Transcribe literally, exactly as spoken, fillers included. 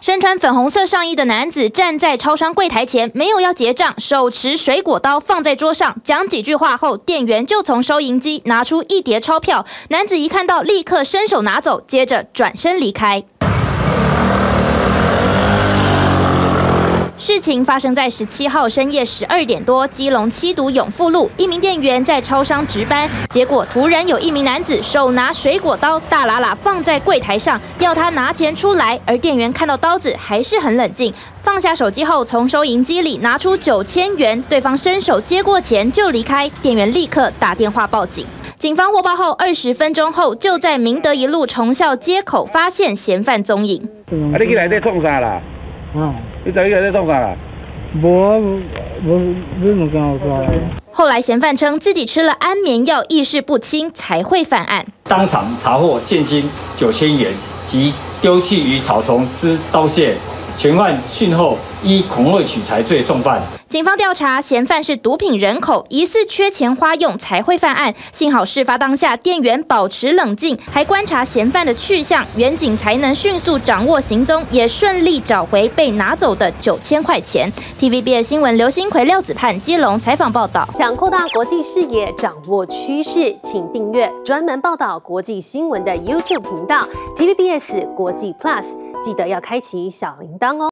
身穿粉红色上衣的男子站在超商柜台前，没有要结账，手持水果刀放在桌上，讲几句话后，店员就从收银机拿出一叠钞票。男子一看到，立刻伸手拿走，接着转身离开。 事情发生在十七号深夜十二点多，基隆七堵永富路，一名店员在超商值班，结果突然有一名男子手拿水果刀，大喇喇放在柜台上，要他拿钱出来。而店员看到刀子还是很冷静，放下手机后，从收银机里拿出九千元，对方伸手接过钱就离开，店员立刻打电话报警。 警方获报后，二十分钟后就在明德一路崇孝街口发现嫌犯踪影。 啊，你去内底创啥啦？啊，你在去内底创啥啦？无无无，你唔跟我说。 后来嫌犯称自己吃了安眠药，意识不清，才会犯案。 当场查获现金九千元及丢弃于草丛之刀械，全犯讯后依恐吓取财罪送办。 警方调查，嫌犯是毒品人口，疑似缺钱花用才会犯案。幸好事发当下，店员保持冷静，还观察嫌犯的去向，员警才能迅速掌握行踪，也顺利找回被拿走的九千块钱。T V B S 新闻刘新奎、廖子盼基隆采访报道。 想扩大国际视野，掌握趋势，请订阅专门报道国际新闻的 YouTube 频道 T V B S 国际 Plus， 记得要开启小铃铛哦。